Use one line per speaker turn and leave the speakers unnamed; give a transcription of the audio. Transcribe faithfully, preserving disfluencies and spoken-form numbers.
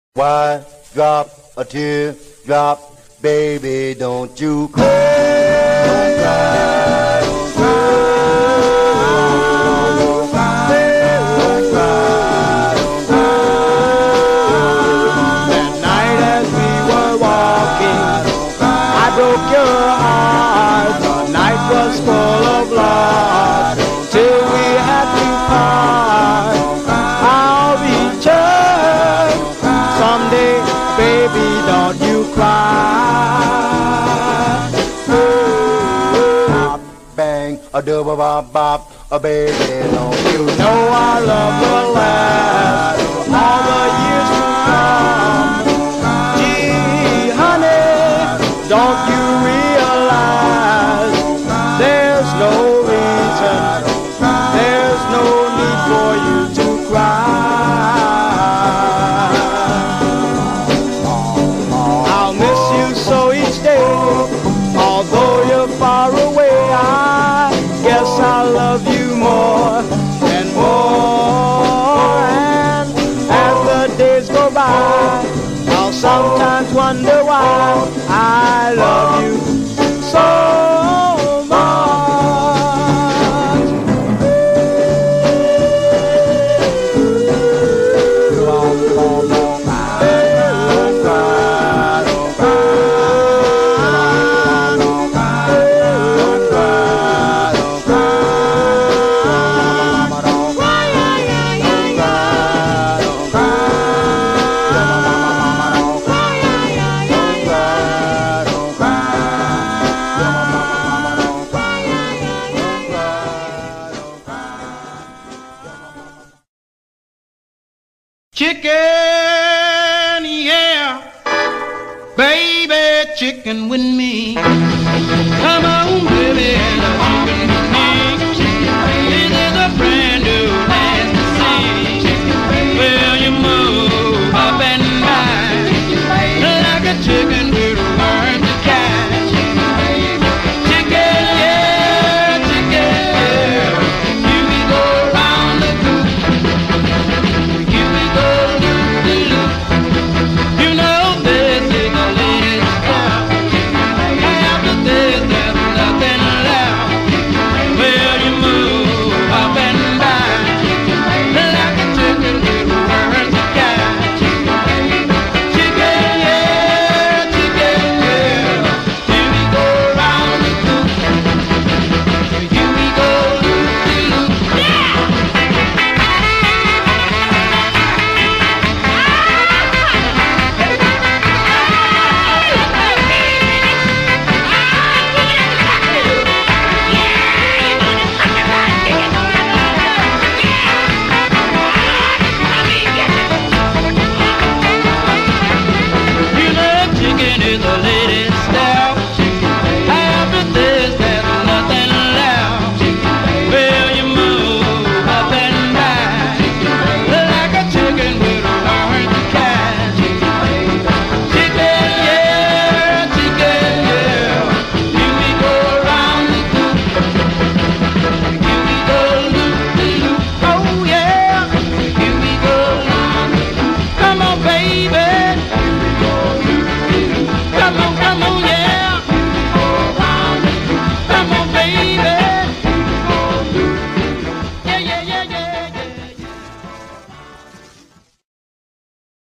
Why drop a tear, drop, baby, don't you cry, don't cry, don't cry, don't cry, don't cry, don't cry.
That night as we were walking, I broke your heart. The night was full of love, till we had to part. I'll return someday, baby, don't you cry.
Bop, bang, a double bop bop, a baby, don't you
know our love will last all the years to come. Gee, honey, don't you realize there's no reason, there's no need for you to cry. I'll miss you so each day, although you're far away. I guess I love you more and more, and as the days go by, I'll sometimes wonder why I love you so much.
Chicken, yeah, baby, chicken with me. Come on.